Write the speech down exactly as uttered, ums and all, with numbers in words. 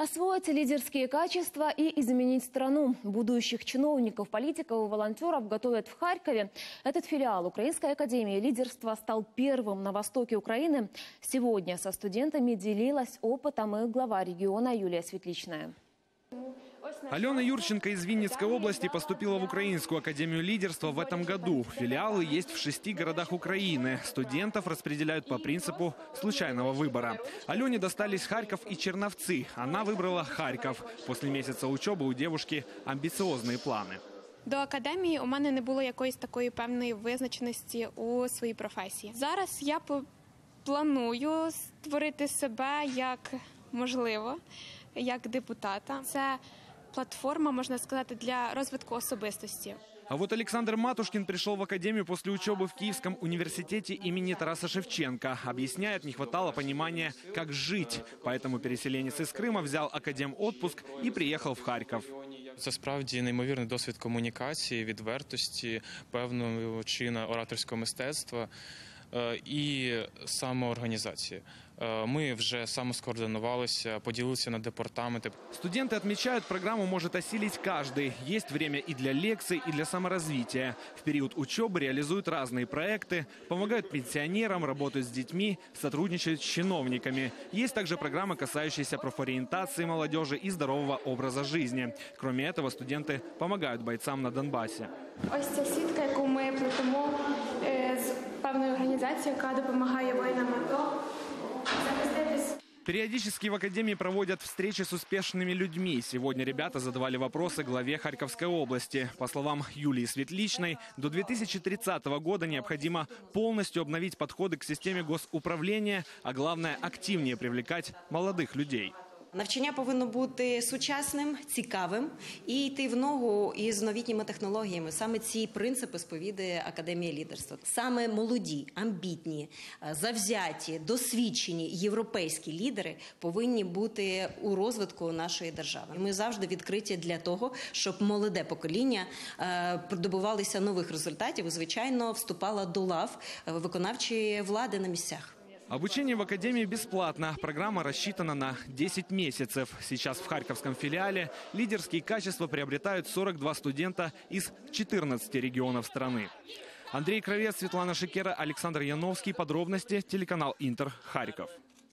Освоить лидерские качества и изменить страну. Будущих чиновников, политиков и волонтеров готовят в Харькове. Этот филиал Украинской академии лидерства стал первым на востоке Украины. Сегодня со студентами делилась опытом и глава региона Юлия Светличная. Алена Юрченко из Винницкой области поступила в Украинскую академию лидерства в этом году. Филиалы есть в шести городах Украины. Студентов распределяют по принципу случайного выбора. Алене достались Харьков и Черновцы. Она выбрала Харьков. После месяца учебы у девушки амбициозные планы. До академії у мене не було якоїсь такої певної визначеності у своїй професії. Зараз я планую створити себе як можливо, як депутата. Це платформа, можно сказать, для розвитку особистости. А вот Александр Матушкин пришел в академию после учебы в Киевском университете имени Тараса Шевченко. Объясняет, не хватало понимания, как жить. Поэтому переселенец из Крыма взял академ-отпуск и приехал в Харьков. Це справді неймовірний досвід комунікації, відвертості, певного чина ораторського мистецтва і самоорганізації. Мы вже самоскоординувалися, поделились на департаменты. Студенты отмечают, программу может осилить каждый. Есть время и для лекций, и для саморазвития. В период учебы реализуют разные проекты, помогают пенсионерам, работают с детьми, сотрудничают с чиновниками. Есть также программы, касающиеся профориентации молодежи и здорового образа жизни. Кроме этого, студенты помогают бойцам на Донбассе. Ось ця сітка, яку ми плетемо з певною організацією, яка допомагає воїнам АТО. Периодически в академии проводят встречи с успешными людьми. Сегодня ребята задавали вопросы главе Харьковской области. По словам Юлии Светличной, до две тысячи тридцатого года необходимо полностью обновить подходы к системе госуправления, а главное – активнее привлекать молодых людей. Навчання повинно бути сучасним, цікавим і йти в ногу із новітніми технологіями. Саме ці принципи сповідує Академія лідерства. Саме молоді, амбітні, завзяті, досвідчені європейські лідери повинні бути у розвитку нашої держави. Ми завжди відкриті для того, щоб молоде покоління добувалося нових результатів і, звичайно, вступало до лав виконавчої влади на місцях. Обучение в академии бесплатно. Программа рассчитана на десять месяцев. Сейчас в Харьковском филиале лидерские качества приобретают сорок два студента из четырнадцати регионов страны. Андрей Кравец, Светлана Шикера, Александр Яновский. Подробности. Телеканал Интер. Харьков.